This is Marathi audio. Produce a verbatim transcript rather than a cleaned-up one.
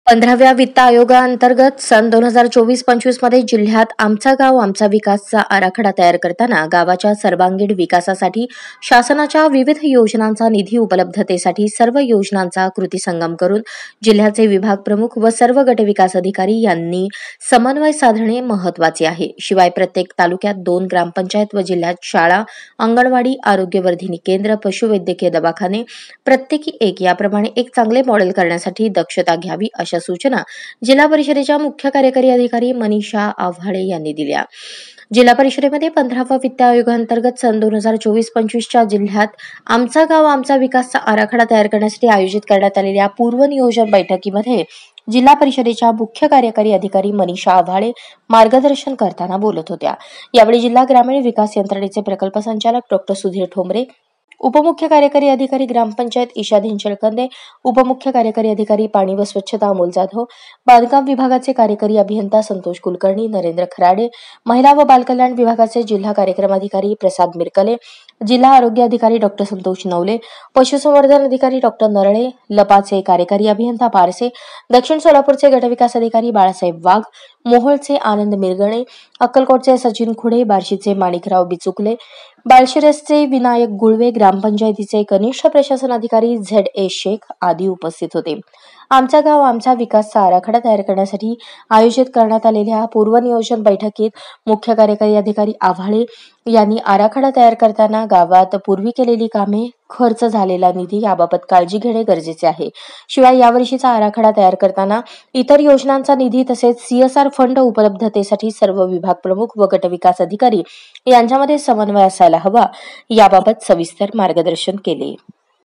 पंधराव्या वित्त आयोगाअंतर्गत सन दोन हजार चोवीस पंचवीस मध्ये जिल्ह्यात आमचा गाव आमचा विकासचा आराखडा तयार करताना गावाच्या सर्वांगीण विकासासाठी शासनाच्या विविध योजनांचा निधी उपलब्धतेसाठी सर्व योजनांचा कृती संगम करून जिल्ह्याचे विभाग प्रमुख व सर्व गट विकास अधिकारी यांनी समन्वय साधणे महत्वाचे आहे। शिवाय प्रत्येक तालुक्यात दोन ग्रामपंचायत व जिल्ह्यात शाळा, अंगणवाडी, आरोग्यवर्धिनी केंद्र, पशुवैद्यकीय दवाखाने प्रत्येकी एक याप्रमाणे एक चांगले मॉडेल करण्यासाठी दक्षता घ्यावी अशा सूचना जिल्हा परिषदेच्या मुख्य कार्यकारी अधिकारी मनीषा आव्हाळे यांनी दिल्या। जिल्हा परिषदेमध्ये पंधराव्या वित्त आयोगाअंतर्गत सन दोन हजार चोवीस पंचवीसच्या जिल्ह्यात आमचा गाव आमचा विकासचा आराखडा तयार करण्यासाठी आयोजित करण्यात आलेल्या पूर्वनियोजन बैठकीमध्ये जिल्हा परिषदेच्या मुख्य कार्यकारी अधिकारी मनीषा आव्हाळे मार्गदर्शन करताना बोलत होत्या। यावेळी जिल्हा ग्रामीण विकास यंत्रणेचे प्रकल्प संचालक डॉक्टर सुधीर ठोंबरे, उपमुख्य कार्यकारी अधिकारी ग्रामपंचायत ईशा धिंचळकंदे, उपमुख्य कार्यकारी अधिकारी पाणी व स्वच्छता अमोल जाधव, बांधकाम विभागाचे कार्यकारी अभियंता संतोष कुलकर्णी, नरेंद्र खराडे, महिला व बालकल्याण विभागाचे जिल्हा कार्यक्रम अधिकारी प्रसाद मिरकले, जिल्हा आरोग्य अधिकारी डॉक्टर संतोष नवले, पशुसंवर्धन अधिकारी डॉक्टर नरळे, लपाचे कार्यकारी अभियंता पारसे, दक्षिण सोलापूरचे गटविकास अधिकारी बाळासाहेब वाघ, मोहोळचे आनंद मिरगणे, अक्कलकोटचे सचिन खुडे, बार्शीचे माणिकराव बिचुकले, बाळशिरसचे विनायक गुळवे, ग्रामपंचायतीचे कनिष्ठ प्रशासन अधिकारी झेड ए शेख आदी उपस्थित होते। आमचा गाव आमचा विकासचा आराखडा तयार करण्यासाठी आयोजित करण्यात आलेल्या पूर्वनियोजन बैठकीत मुख्य कार्यकारी अधिकारी आव्हाळे यांनी आराखडा तयार करताना गावात पूर्वी केलेली कामे, खर्च झालेला निधी याबाबत काळजी घेणे गरजेचे आहे। शिवाय यावर्षीचा आराखडा तयार करताना इतर योजनांचा निधी तसेच सीएसआर फंड उपलब्धतेसाठी सर्व विभाग प्रमुख व गट विकास अधिकारी यांच्यामध्ये समन्वय असायला हवा याबाबत सविस्तर मार्गदर्शन केले।